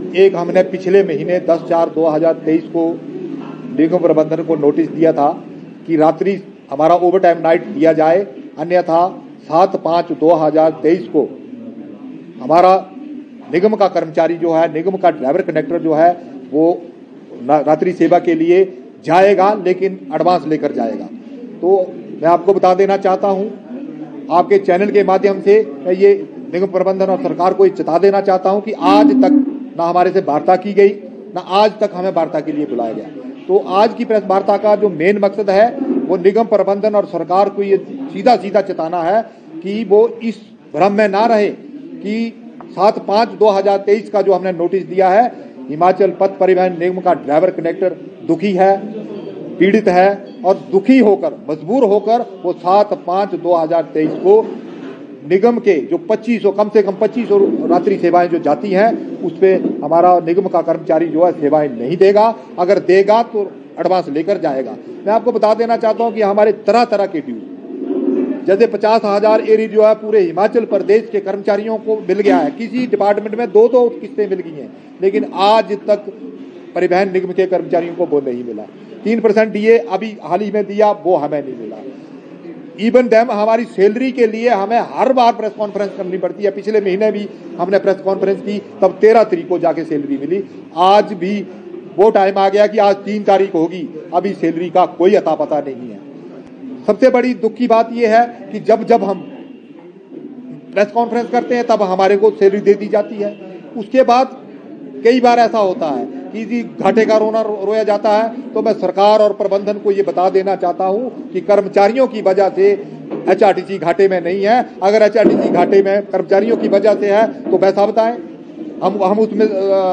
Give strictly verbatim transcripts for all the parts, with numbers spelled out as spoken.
एक हमने पिछले महीने दस चार दो हज़ार तेईस को निगम प्रबंधन को नोटिस दिया था कि रात्रि हमारा ओवर टाइम नाइट दिया जाए, अन्यथा सात पाँच दो हज़ार तेईस को हमारा निगम का कर्मचारी जो है, निगम का ड्राइवर कंडक्टर जो है वो रात्रि सेवा के लिए जाएगा, लेकिन एडवांस लेकर जाएगा। तो मैं आपको बता देना चाहता हूं, आपके चैनल के माध्यम से मैं ये निगम प्रबंधन और सरकार को चेता देना चाहता हूं कि आज तक ना हमारे से वार्ता की गई, ना आज तक हमें वार्ता के लिए बुलाया गया। तो आज की प्रेस वार्ता का जो मेन मकसद है वो निगम प्रबंधन और सरकार को ये सीधा सीधा चेताना है कि वो इस भ्रम में ना रहे कि सात पाँच दो हज़ार तेईस का जो हमने नोटिस दिया है, हिमाचल पथ परिवहन निगम का ड्राइवर कंडक्टर दुखी है, पीड़ित है और दुखी होकर मजबूर होकर वो सात पाँच दो हज़ार तेईस को निगम के जो पच्चीस सौ कम से कम पच्चीस सौ रात्रि सेवाएं जो जाती हैं उस पे हमारा निगम का कर्मचारी जो है सेवाएं नहीं देगा। अगर देगा तो एडवांस लेकर जाएगा। मैं आपको बता देना चाहता हूं कि हमारे तरह तरह के ड्यू, जैसे पचास हजार एरी जो है पूरे हिमाचल प्रदेश के कर्मचारियों को मिल गया है। किसी डिपार्टमेंट में दो दो किस्तें मिल गई हैं, लेकिन आज तक परिवहन निगम के कर्मचारियों को वो नहीं मिला। तीन परसेंट डीए अभी हाल ही में दिया, वो हमें नहीं मिला। इवन डैम हमारी सैलरी के लिए हमें हर बार प्रेस कॉन्फ्रेंस करनी पड़ती है। पिछले महीने भी हमने प्रेस कॉन्फ्रेंस की, तब तेरह तारीख को जाके सैलरी मिली। आज भी वो टाइम आ गया कि आज तीन तारीख होगी, अभी सैलरी का कोई अता पता नहीं है। सबसे बड़ी दुख की बात यह है कि जब जब हम प्रेस कॉन्फ्रेंस करते हैं तब हमारे को सैलरी दे दी जाती है। उसके बाद कई बार ऐसा होता है कि जी घाटे का रोना रो, रोया जाता है। तो मैं सरकार और प्रबंधन को ये बता देना चाहता हूं कि कर्मचारियों की वजह से एचआरटीसी घाटे में नहीं है। अगर एचआरटीसी घाटे में कर्मचारियों की वजह से है तो वैसा बताएं, हम हम उसमें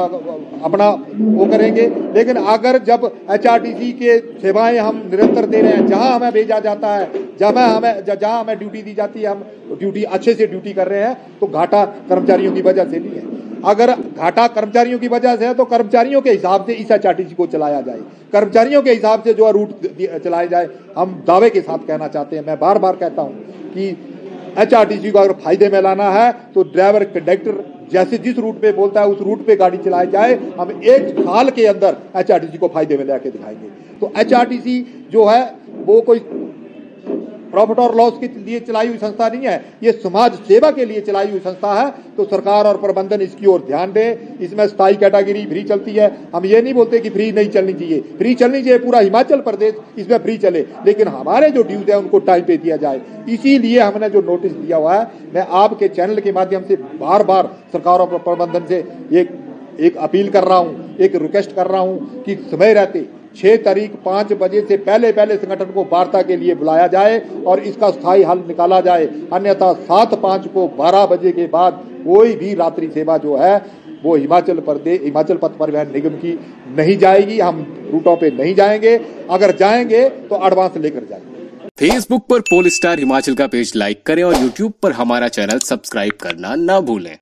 अपना वो करेंगे। लेकिन अगर जब एचआरटीसी के सेवाएं हम निरंतर दे रहे हैं, जहां हमें भेजा जाता है, जहां हमें जहां हमें ड्यूटी दी जाती है, हम ड्यूटी अच्छे से ड्यूटी कर रहे हैं, तो घाटा कर्मचारियों की वजह से नहीं है। अगर घाटा कर्मचारियों की वजह से है तो कर्मचारियों के हिसाब से इस एचआरटीसी को चलाया जाए, कर्मचारियों के हिसाब से जो है रूट चलाया जाए। हम दावे के साथ कहना चाहते हैं, मैं बार बार कहता हूं कि एचआरटीसी को अगर फायदे में लाना है तो ड्राइवर कंडक्टर जैसे जिस रूट पे बोलता है उस रूट पे गाड़ी चलाई जाए। हम एक साल के अंदर एचआरटीसी को फायदे में लेके दिखाएंगे। तो एचआरटीसी जो है वो कोई प्रॉफिट और लॉस के लिए चलाई हुई संस्था नहीं है, ये समाज सेवा के लिए चलाई हुई संस्था है। तो सरकार और प्रबंधन इसकी ओर ध्यान दे। इसमें स्थायी कैटेगरी फ्री चलती है। हम ये नहीं बोलते कि फ्री नहीं चलनी चाहिए, फ्री चलनी चाहिए, पूरा हिमाचल प्रदेश इसमें फ्री चले, लेकिन हमारे जो ड्यूज है उनको टाइम पे दिया जाए। इसीलिए हमने जो नोटिस दिया हुआ है, मैं आपके चैनल के माध्यम से बार बार सरकार और प्रबंधन से एक एक अपील कर रहा हूँ, एक रिक्वेस्ट कर रहा हूँ कि समय रहते छह तारीख पाँच बजे से पहले पहले संगठन को वार्ता के लिए बुलाया जाए और इसका स्थायी हल निकाला जाए। अन्यथा सात पाँच को बारह बजे के बाद कोई भी रात्रि सेवा जो है वो हिमाचल प्रदेश हिमाचल पथ परिवहन निगम की नहीं जाएगी। हम रूटों पे नहीं जाएंगे, अगर जाएंगे तो एडवांस लेकर जाएंगे। फेसबुक पर पोल स्टार हिमाचल का पेज लाइक करें और यूट्यूब पर हमारा चैनल सब्सक्राइब करना ना भूलें।